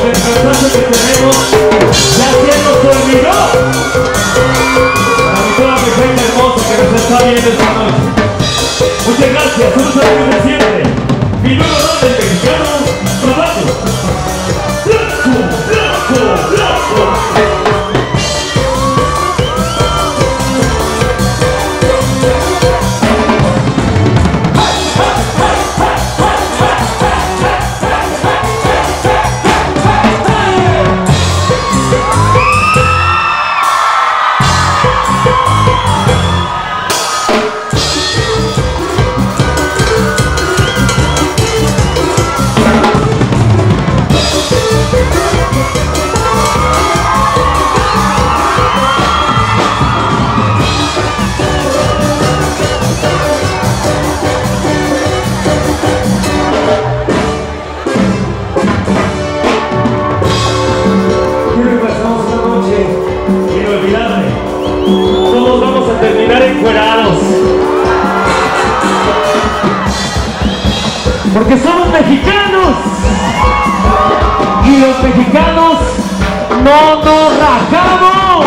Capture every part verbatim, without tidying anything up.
el cansancio que tenemos, ya se nos olvidó. Para mi toda mi gente hermosa que nos está viendo esta noche. Muchas gracias, un saludo de siempre. Mi nuevo nombre es mexicano, Roberto. Blanco, blanco, blanco. Porque somos mexicanos y los mexicanos no nos rajamos.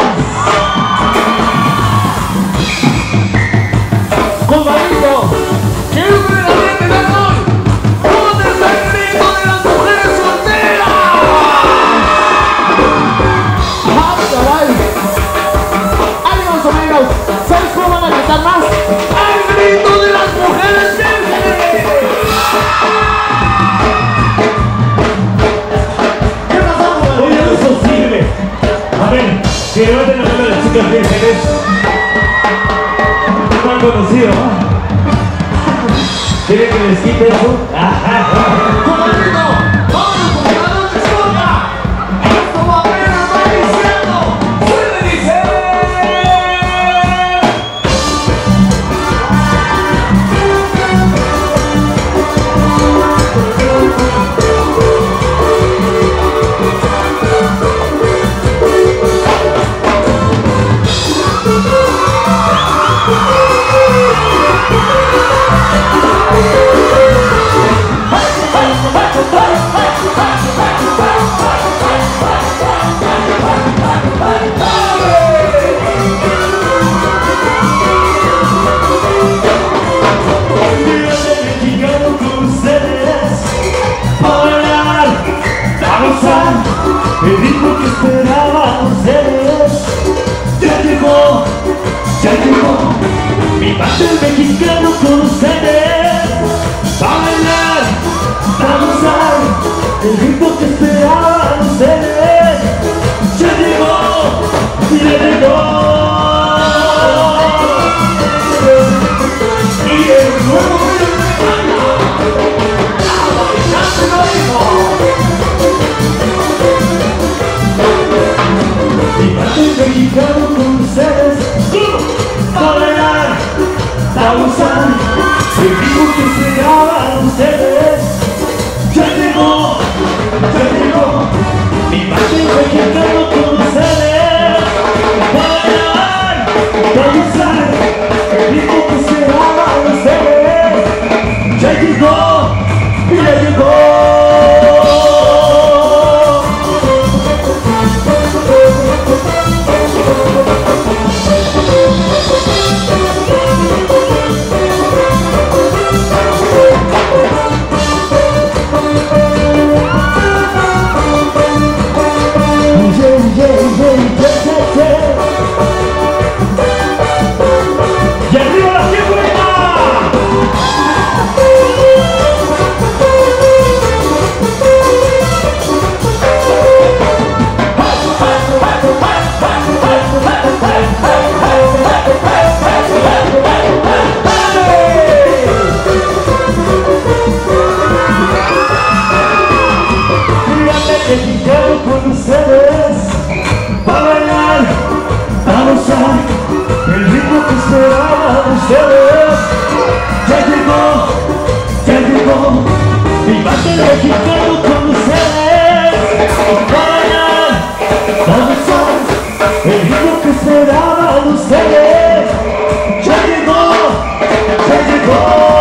Compadrito, quiero ver la gente de hoy. ¿Dónde está el grito de las mujeres solteras? ¡Ah, caray! ¡Ánimos, amigos! ¿Sabes cómo van a cantar más? ¡Al grito de las mujeres vírgenes! ¿Qué pasó? Oye, no es posible. A ver, que levanten la mano de las chicas vírgenes. No han conocido, ¿no? ¿Quieren que les quite eso? ¡Compadrito! ¡Vámonos con la noche escoba! ¡Esto apenas va iniciando! ¡Suele dice! El ritmo que esperaban ustedes ya llegó, ya llegó. Mi parte mexicano con ustedes va a bailar, va a gozar. El ritmo que esperaban ustedes ya llegó, ya llegó. Y el nuevo mexicano con ustedes va a bailar, va a gozar. El ritmo que esperaban ustedes ya llegó, ya llegó. Mi parte mexicano con ustedes va a bailar, va a gozar. El ritmo que esperaban ustedes ya llegó, ya llegó. Mexicano con ustedes va a bailar, va a gozar. El ritmo que esperaban ustedes ya llegó, ya llegó. Mi banda mexicano con ustedes va a bailar, va a gozar. El ritmo que esperaban ustedes ya llegó, ya llegó.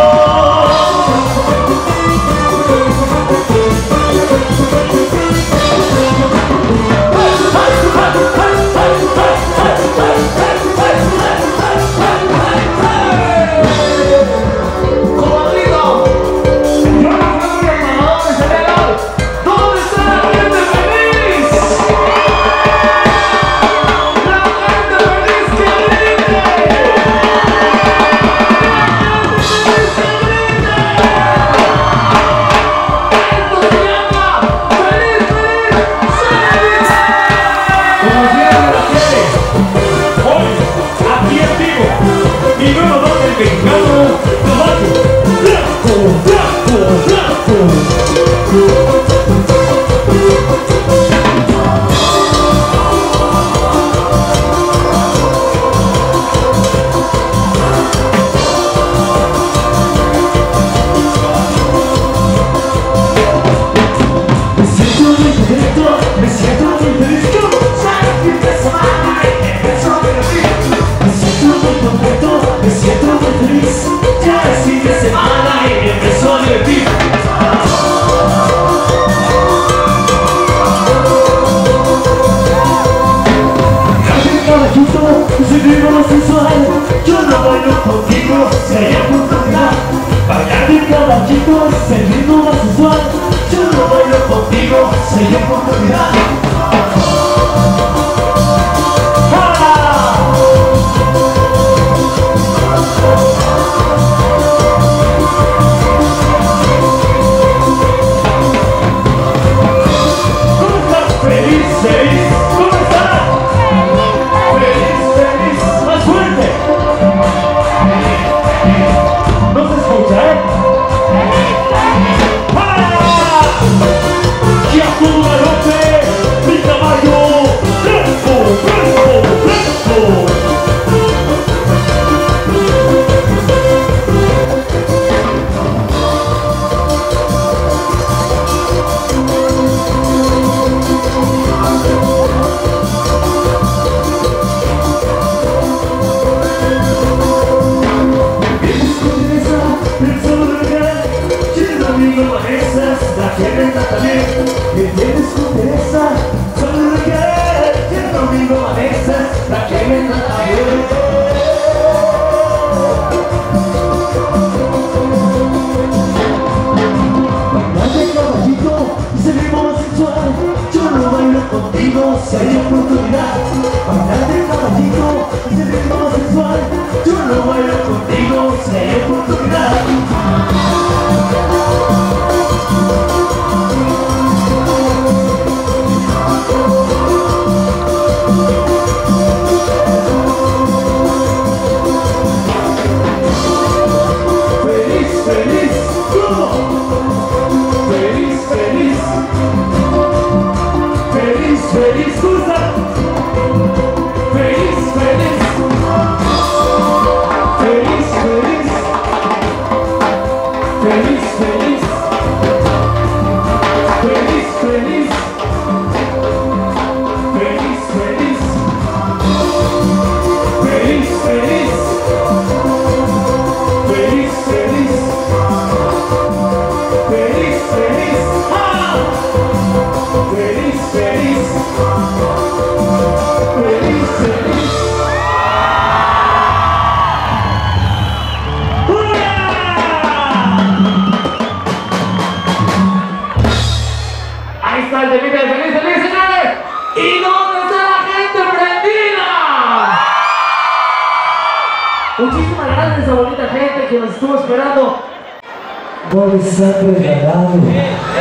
Muchísimas gracias a esa bonita gente que nos estuvo esperando. Voy a estar regalando un,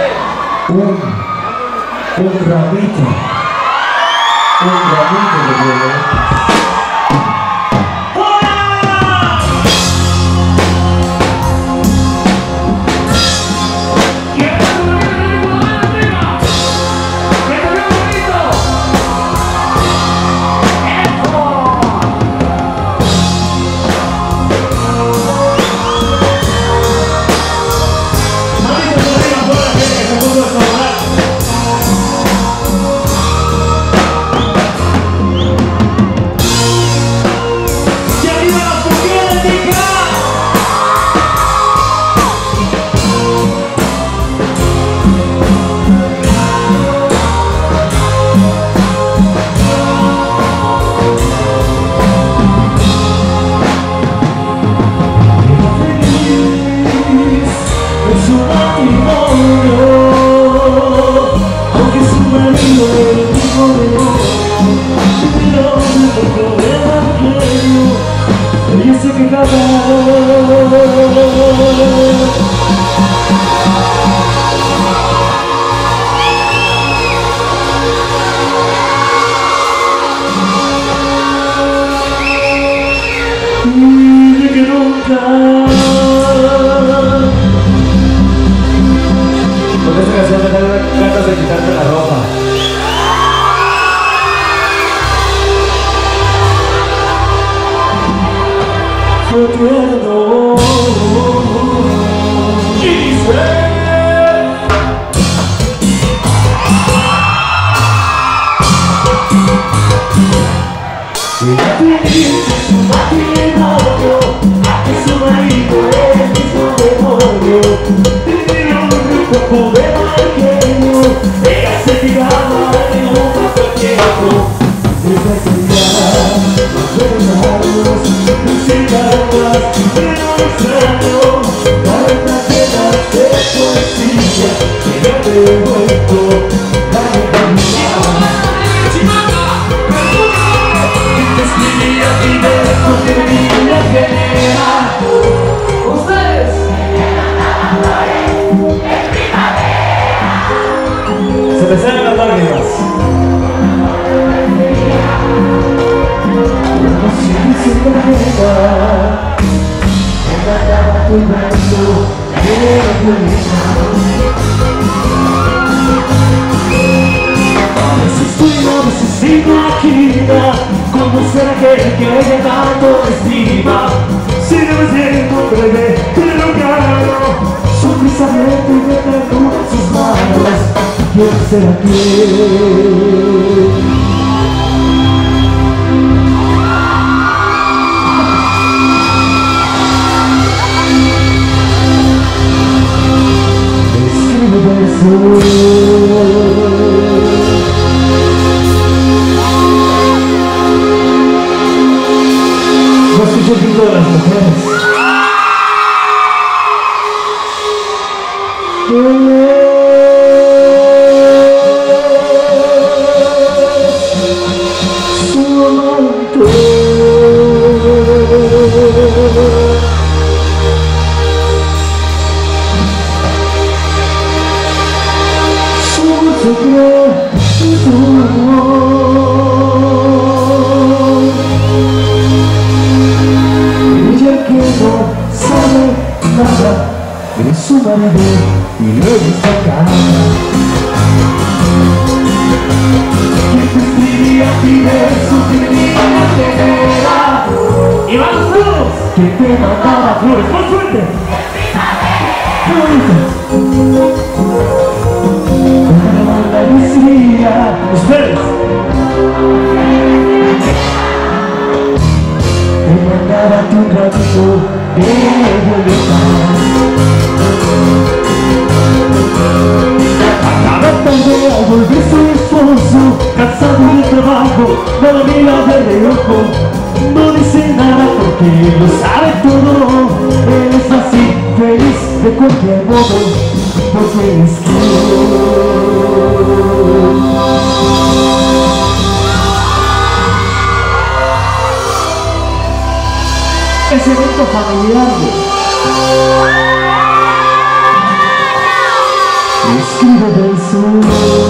un ramito, un ramito de violetas. dice su matrimonio, a que su marido es el mismo demonio. Tiene un poco de mal genio, ella se tiraba en un papel tiempo. Desde ese día, los verdaderos, sin cartas, pero no extraño, cartas llenas de poesía, que yo te he vuelto a recaminar. Que te escribía mi verso, que mi vida genera. Ustedes se me salen las lágrimas. No sé si se me queda, me mandaba tu brazo, era violeta. A veces estoy, a veces sigo aquí, como ser aquel que tanto estima. Si no me siento breve, te lo gano. Sonrisa abierta y de ternura en sus manos, quiero ser aquel. Escribe versos. No escucho el grito de las mujeres. Su amante. Su secreto amor. Ella que no sabe nada de su marido y luego está cara. Que te escribía mi verso, que mi vida genera. Y vamos todos. Que te mandaba flores, ¡con suerte! Una banda decía, ustedes. Te mandaba tu ratito de violeta. Acaba tarde al volver su esposo, cansado del trabajo, no lo mira de reojo. No dice nada porque lo sabe todo. Él es así, feliz de cualquier modo, porque es que ese evento familiar. Escribe versos.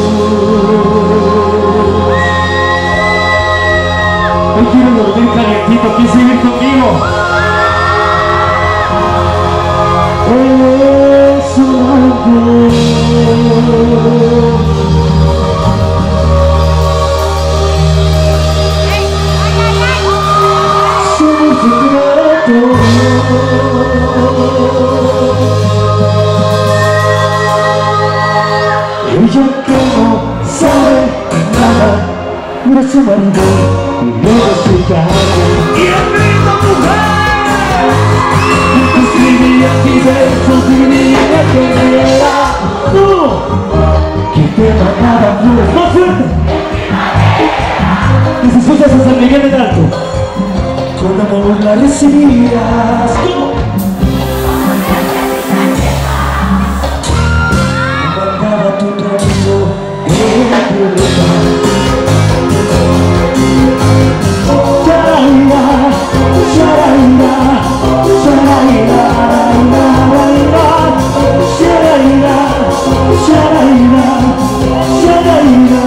Hoy quiero dormir calientito, ¿quieres seguir conmigo? Es un ángel. Su secreto. Ella que no sabe nada de su marido y luego su cara. Y el grito mujer que te escribía mis versos y mi vida que era. Tú que te mandaba flores, más fuerte. Que si escuchas a San Miguel de Alto, con amor la recibías. ¿Cómo? Tu trabajo era violeta. Charaira, charaira, charaira, charaira, charaira, charaira,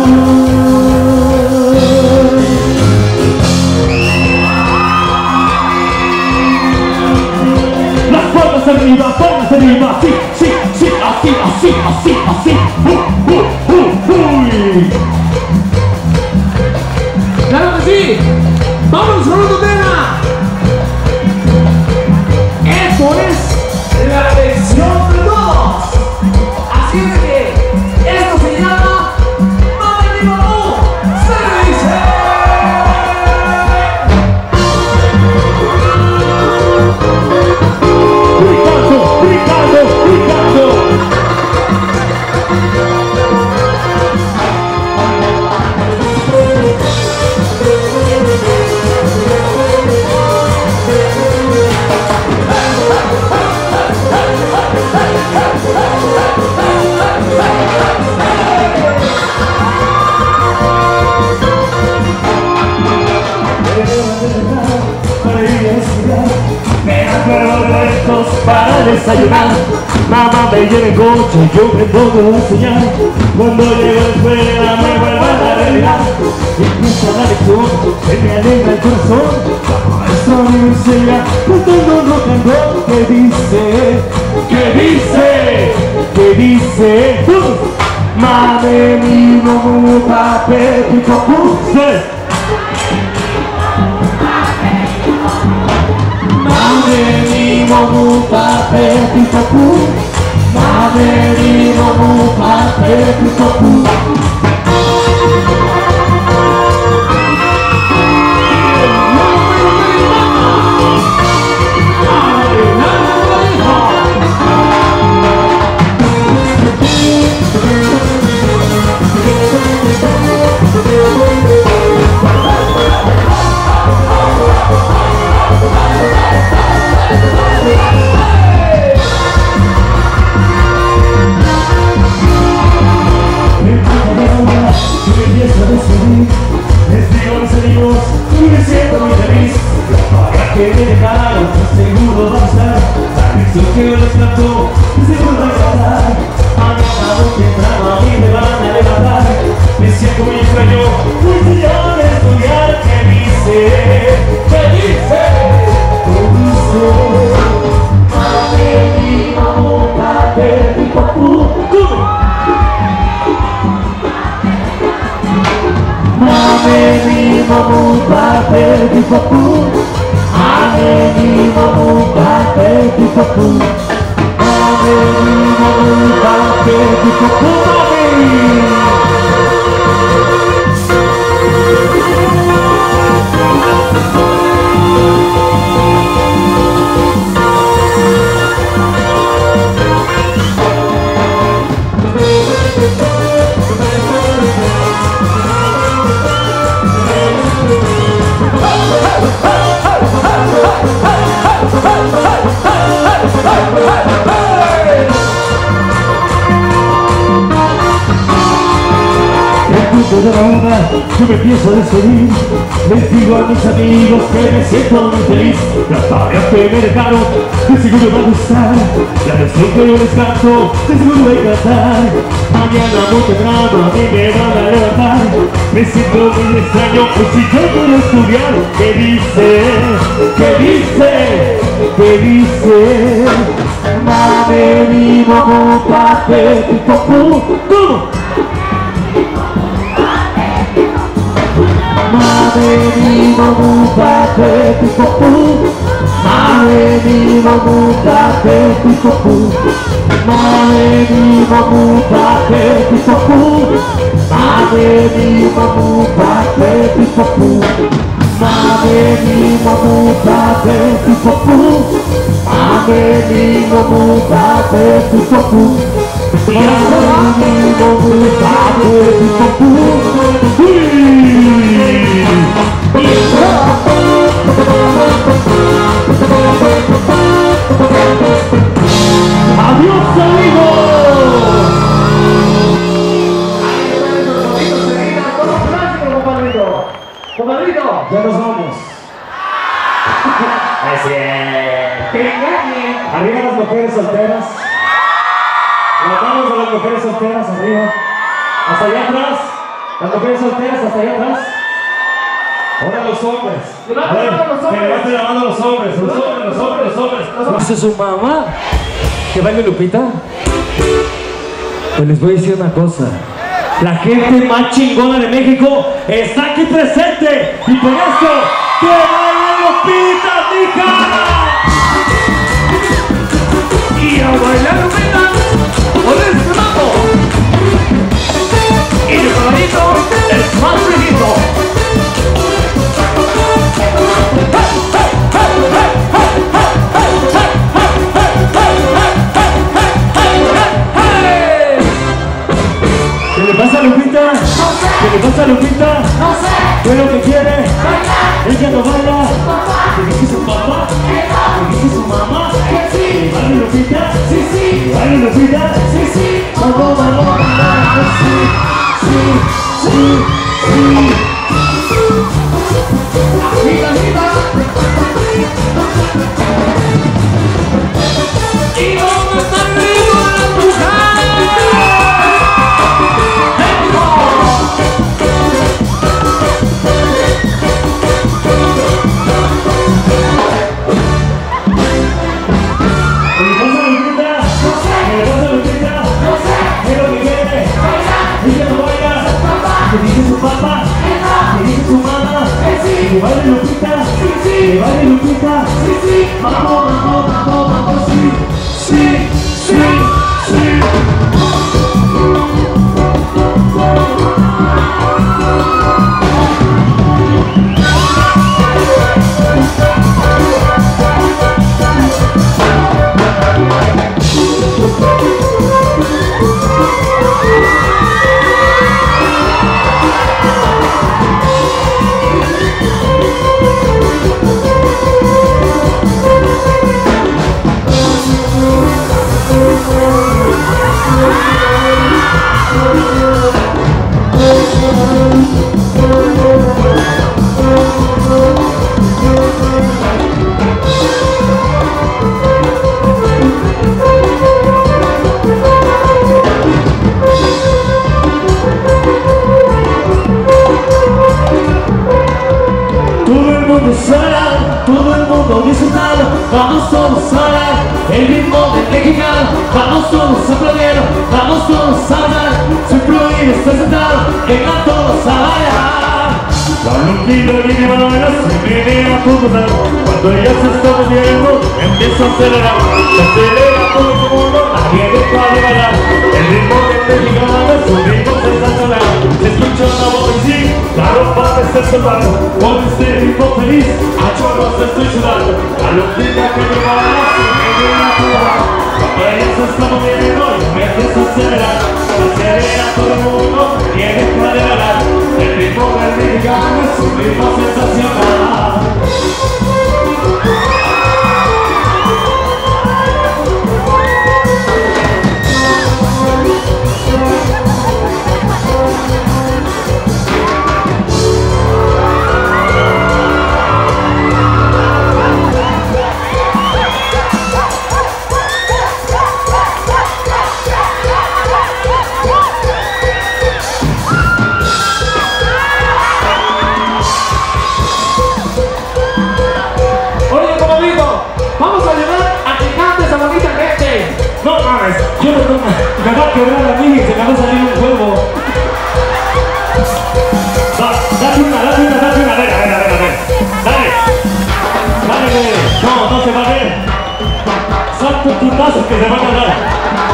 las palmas arriba, palmas arriba, sí, sí, sí, así, así, así, así. Uh, uh, uh, uy. ¡Claro que sí! ¡Vamos con otro tema! ¡Esto es la lección de todos! Así es que esto se llama Mami Mamú. ¡Se dice! a desayunar. Mamá me lleva en coche, yo me pongo a soñar. Cuando llego a la escuela me vuelvo a la realidad. Empieza la lección, se me alegra el corazón. Maestro a mí me enseña, cantando rock and roll. ¿Qué dice? ¿Qué dice? ¿Qué dice? Mame mi momu pape picopu. Mame mi momu pape picopu. Mame mi momu pape picopu. Les digo a mis amigos y me siento muy feliz. Para que me dejaron, seguro va a estar. La canción que yo les canto, seguro va a cantar. Mañana muy temprano a mí me van a levantar. Me siento muy extraño, muy señor de estudiar. ¿Qué dice? ¿Qué dice? ¿Qué dice? Mame mi mamá, pape, mi papu. Mame mi mamu pape di papu. Mame mi mamu pape di papu. Mame mi mamu pape di papu. De la una, yo me empiezo a despedir. Les digo a mis amigos que me siento muy feliz. Las tareas que me dejaron, de seguro va a gustar. La canción que yo les canto, de seguro voy a cantar. Mañana muy temprano a mí me van a levantar. Me siento muy extraño, pues si yo quiero estudiar. ¿Qué dice? ¿Qué dice? ¿Qué dice? Mame mi mamu pape picopu. ¿Cómo? Mame mi mamu pape picopu. Mame mi mamu pape picopu. Mame mi mamu pape picopu. Mame mi mamu pape picopu. Mame mi mamu pape picopu. Mame mi mamu pape picopu. Mame mi mamu pape picopu. ¡Adiós, amigos! ¡Compadrito! Ya nos vamos. Así es. Arriba las mujeres solteras. Las manos de las mujeres solteras arriba. Hasta allá atrás. Las mujeres solteras hasta allá atrás. Ahora los hombres. A ver, que levanten la mano los hombres. Los hombres, los hombres, los hombres. ¿Dice su mamá que baile Lupita? Pues les voy a decir una cosa. La gente más chingona de México está aquí presente. Y por eso, ¡que baile Lupita, mija! Y a bailar Lupita con este mambo. Y el caballito es más frijito. ¿Qué le pasa a Lupita? No sé. ¿Qué le pasa a Lupita? No sé. ¿Qué es lo que quiere? Bailar. Ella no baila. ¿Qué dice su papá? ¿Qué dice su mamá? Que sí. ¿Baila Lupita? Sí, sí. ¿Baila Lupita? Sí, sí. Vamos, vamos, vamos. Sí, sí, sí, sí. Arriba, arriba. ¿Qué dice su papá? ¿Qué dice su mamá? Que baile Lupita, que baile Lupita. Vamos, vamos, vamos, vamos, sí, sí, sí, sí. Todo el mundo disfrutando, vamos todos a bailar el ritmo del mexicano, vamos todos a aplaudir, vamos todos a bailar, sin fluir está sentado, vengan todos a bailar. La Lupita viene a bailar, se viene a comenzar, cuando ella se está moviendo, empieza a acelerar, se acelera todo el mundo, nadie deja de bailar, el ritmo del mexicano es un ritmo sensacional, se escucha una voz en sí, la ropa está soltando, con este ritmo feliz, a chorros estoy sudando, la Lupita que me baila, se viene a jugar, cuando ella se está moviendo, y empieza a acelerar, se acelera todo el mundo, nadie deja de bailar, el ritmo del mexicano es un ritmo sensacional. Yo no tomo, me va a quebrar a mí y se me va a salir un huevo. Va, date una, date una, date una, a ver, a ver, a ver, a ver. Dale, dale, dale. No, no se va a ver. Santo putazo que se van a dar.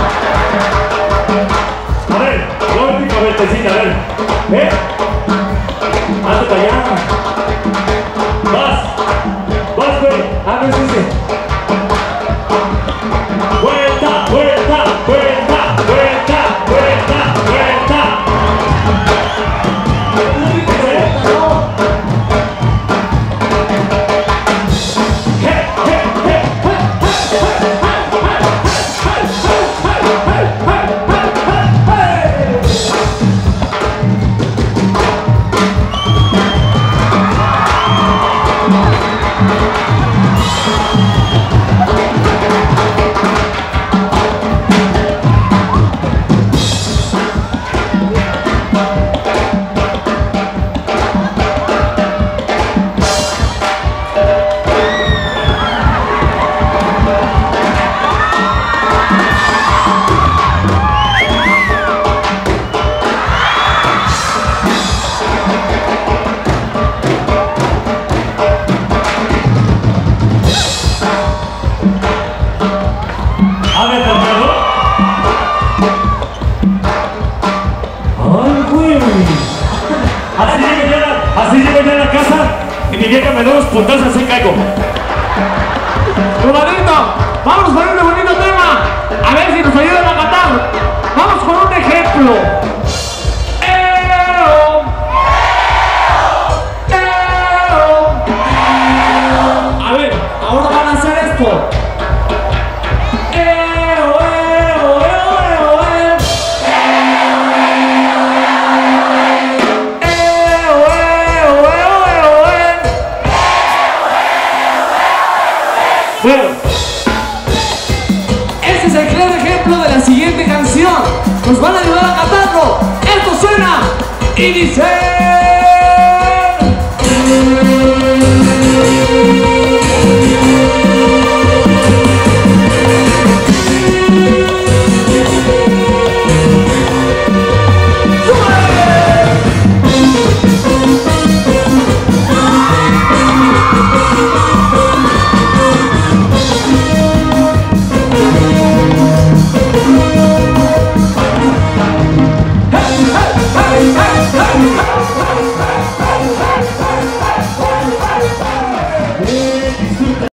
A ver, la última vueltecita, a ver. ¿Eh? Hazte para allá. Vas, vas, güey. A ver, sí, sí. Vuelta, vuelta, vuelta, vuelta, vuelta, vuelta. Mi vieja me da unos puntazos así caigo. Rodadito, vamos con un bonito tema. A ver si nos ayudan a cantar. Vamos con un ejemplo.